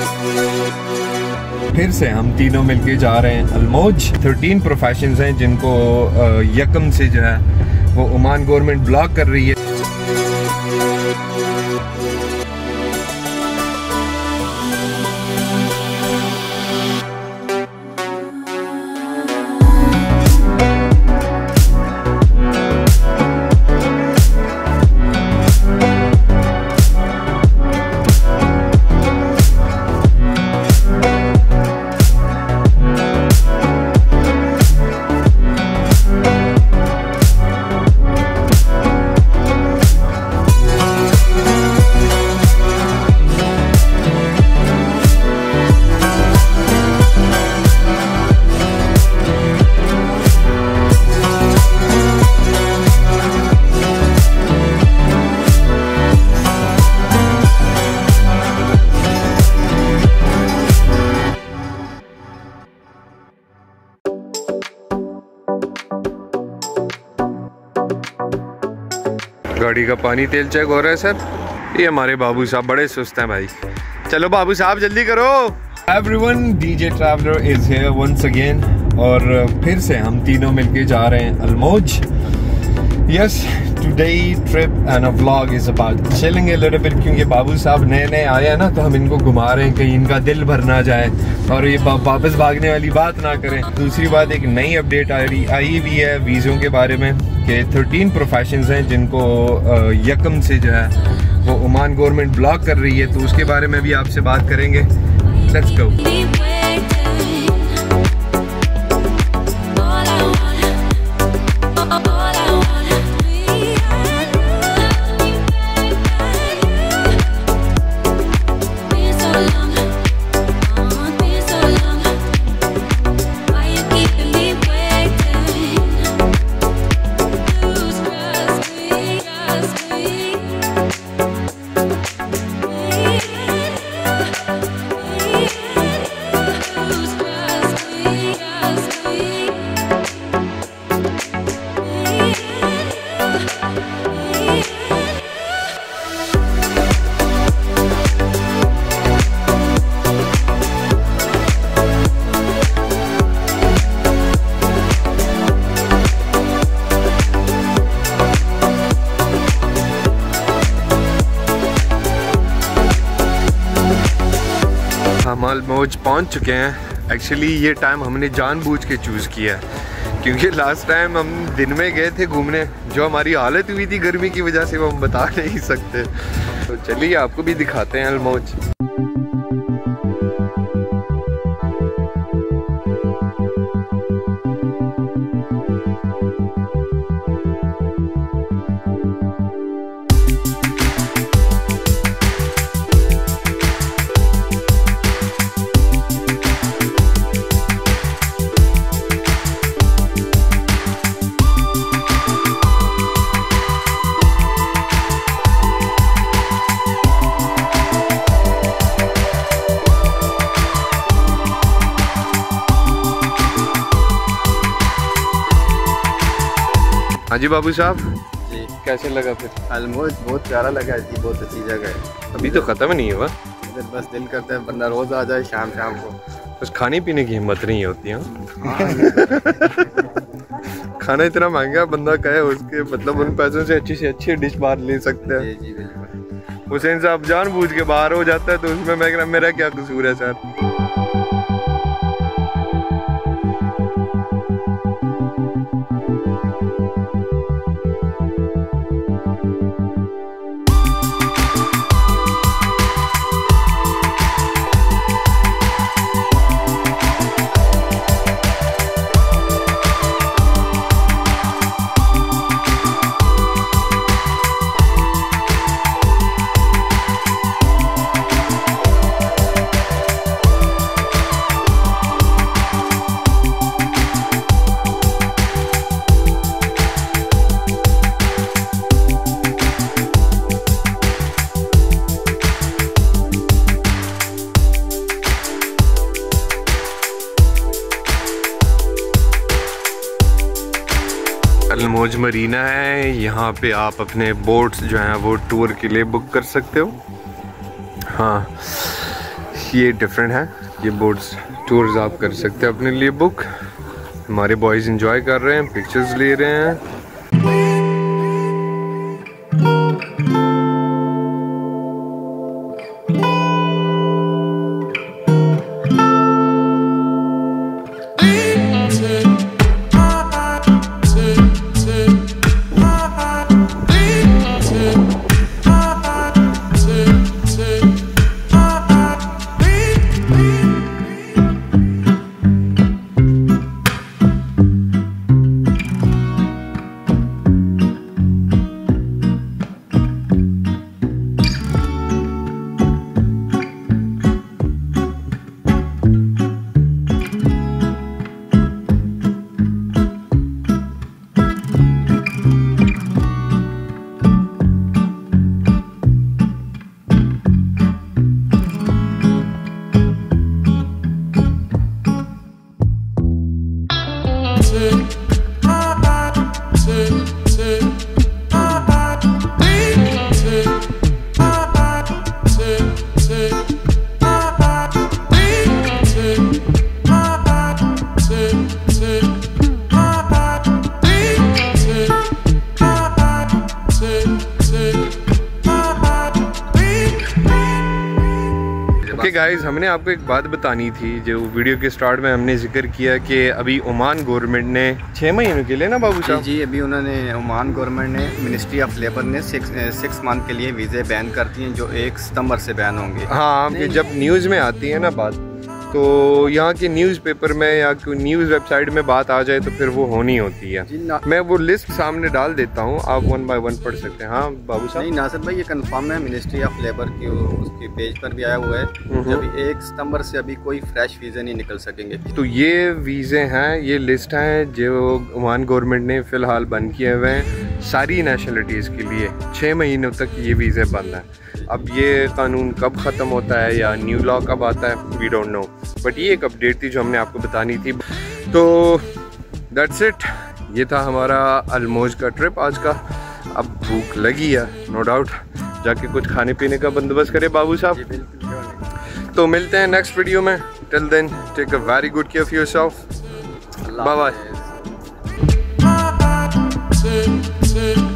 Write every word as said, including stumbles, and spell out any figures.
फिर से हम तीनों मिलके जा रहे हैं अलमोज। थर्टीन प्रोफेशंस हैं जिनको यकम से जो है वो ओमान गवर्नमेंट ब्लॉक कर रही है। गाड़ी का पानी तेल चेक हो रहा है सर। ये हमारे बाबू साहब बड़े सुस्त हैं भाई। चलो बाबू साहब जल्दी करो। Everyone, DJ traveller is here once again. और फिर से हम तीनों मिलके जा रहे हैं Al Mouj. Yes, today trip and a vlog is about chilling a little bit, क्योंकि बाबू साहब नए नए आए हैं ना, तो हम इनको घुमा रहे हैं कहीं इनका दिल भर ना जाए और ये वापस भागने वाली बात ना करें। दूसरी बात, एक नई अपडेट आई आई हुई है वीज़ों के बारे में कि थर्टीन प्रोफेशंस हैं जिनको यकम से जो है वो ओमान गवर्नमेंट ब्लॉक कर रही है, तो उसके बारे में भी आपसे बात करेंगे। Let's go. हम अलमोज पहुंच चुके हैं। एक्चुअली ये टाइम हमने जानबूझ के चूज़ किया है क्योंकि लास्ट टाइम हम दिन में गए थे घूमने, जो हमारी हालत हुई थी गर्मी की वजह से वो हम बता नहीं सकते। तो चलिए आपको भी दिखाते हैं अलमोज। हाँ जी बाबू साहब जी, कैसे लगा फिर? अलमोज बहुत प्यारा लगा जी, बहुत अच्छी जगह है। अभी तो ख़त्म नहीं हुआ। इधर बस दिल करता है बंदा रोज़ आ जाए शाम शाम को। बस खाने पीने की हिम्मत नहीं होती है। खाना इतना महंगा, बंदा कहे उसके मतलब उन पैसों से अच्छी से अच्छी डिश बाहर ले सकते हैं। जी जी बिल्कुल। हुसैन साहब जानबूझ के बाहर हो जाता है तो उसमें मैं मेरा क्या कसूर है सर? अलमोज मरीना है, यहाँ पे आप अपने बोट्स जो हैं वो टूर के लिए बुक कर सकते हो। हाँ, ये डिफरेंट है, ये बोट्स टूर्स आप कर सकते हैं अपने लिए बुक। हमारे बॉयज़ एंजॉय कर रहे हैं, पिक्चर्स ले रहे हैं। ओके गाइस, हमने आपको एक बात बतानी थी। जो वीडियो के स्टार्ट में हमने जिक्र किया कि अभी ओमान गवर्नमेंट ने छः महीनों के लिए ना बाबू साहब जी, अभी उन्होंने ओमान गवर्नमेंट ने मिनिस्ट्री ऑफ लेबर ने सिक्स सिक्स मंथ के लिए वीज़े बैन कर दिए, जो एक सितंबर से बैन होंगे। हाँ, जब न्यूज़ में आती है ना बात, तो यहाँ के न्यूज़पेपर में या कोई न्यूज़ वेबसाइट में बात आ जाए तो फिर वो होनी होती है। मैं वो लिस्ट सामने डाल देता हूँ, आप वन बाय वन पढ़ सकते हैं। हाँ बाबू साहब। नहीं नासिर भाई, ये कंफर्म है, मिनिस्ट्री ऑफ लेबर की उसके पेज पर भी आया हुआ है कि अभी एक सितंबर से अभी कोई फ्रेश वीज़े नहीं निकल सकेंगे। तो ये वीज़े हैं, ये लिस्ट हैं जो ओमान गवर्नमेंट ने फ़िलहाल बंद किए हुए हैं सारी नेशनलिटीज़ के लिए। छः महीनों तक ये वीज़े बंद हैं। अब ये कानून कब ख़त्म होता है या न्यू लॉ कब आता है, वी डोंट नो, बट ये एक अपडेट थी जो हमने आपको बतानी थी। तो दैट्स इट, ये था हमारा अलमोज का ट्रिप आज का। अब भूख लगी है नो डाउट, जाके कुछ खाने पीने का बंदोबस्त करें बाबू साहब। तो मिलते हैं नेक्स्ट वीडियो में। Till then take a very good care of yourself. Bye bye.